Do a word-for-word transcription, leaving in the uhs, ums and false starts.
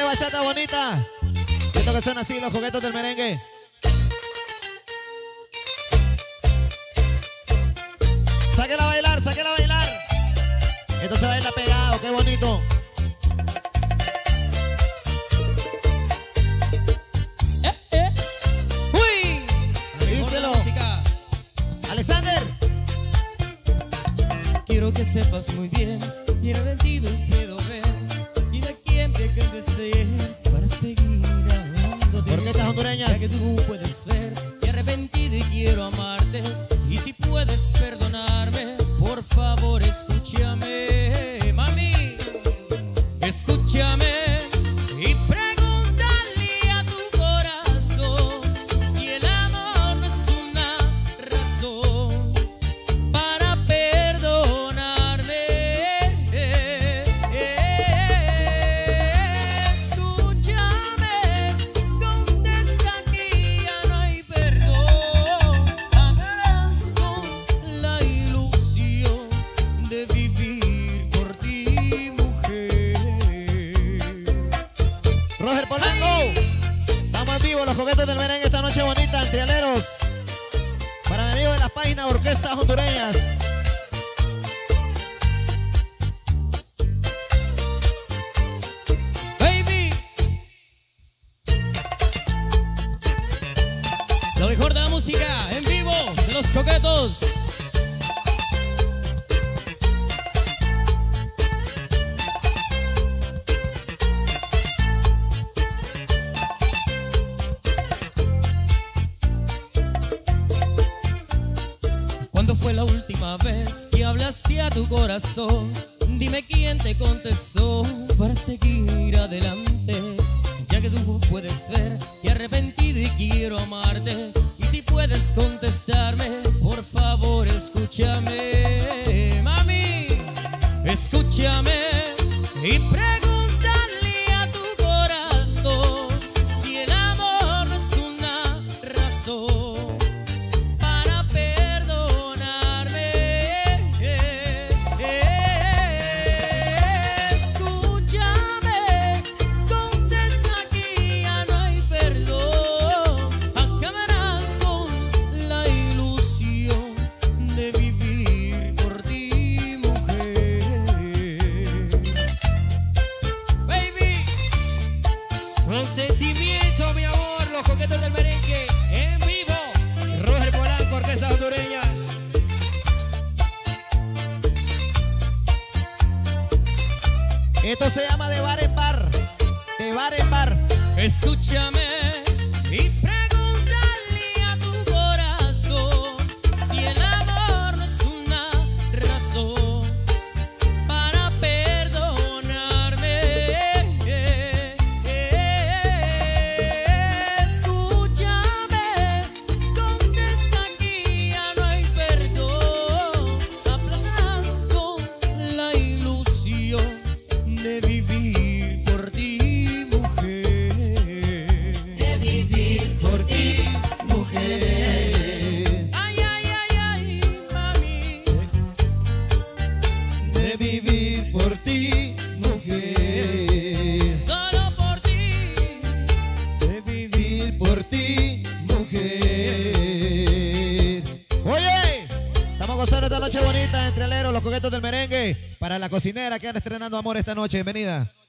bachata bonita. Esto que suena así, los coquetos del merengue. Sáquela a bailar, sáquela a bailar. Esto se baila pegado, qué bonito. Eh, eh. Uy. Díselo. Alexander. Quiero que sepas muy bien, y arrepentido puedo ver, y de quien te desee para seguir hablando de Orquestas hondureñas. ya que tú puedes ver, y arrepentido y quiero amarte, y si puedes perdonarme, por favor escúchame, mami, escúchame y pregúntale a tu corazón si el amor no es una razón para perdonarme. Escúchame, contesta que ya no hay perdón. Amarás con la ilusión de vivir por ti, mujer. Roger Polanco. Estamos en vivo, los coquetos del merengue esta noche bonita, en Trialeros. Para mi amigo de las páginas Orquestas Hondureñas. Baby, lo mejor de la música en vivo de los coquetos. ¿Cuándo fue la última vez que hablaste a tu corazón? Dime quién te contestó para seguir adelante, ya que tú puedes ver que arrepentido y quiero amarte, y si puedes contestarme, por favor escúchame, mami, escúchame y pregúntale a tu corazón si el amor no es una razón para perdonarme. Escúchame, contesta que ya no hay perdón. Acabarás con la ilusión de vivir por ti, mujer. Baby, Con sentimiento, mi amor, los coquetos del merengue en vivo. Roger Polanco, Orquestas Hondureñas. Esto se llama de bar en bar. De bar en bar. escúchame y pregúntale a tu corazón si el amor no es una razón para perdonarme. Escúchame, contesta que ya no hay perdón. Aplazarás con la ilusión de vivir por ti, mujer. De vivir por ti, mujer. Ay, ay, ay, ay, mami. De vivir por ti, mujer. Solo por ti. De vivir por ti, mujer. Oye, estamos gozando esta noche bonita entre Trialeros, los coquetos del merengue. Para la cocinera que anda estrenando amor esta noche. Bienvenida.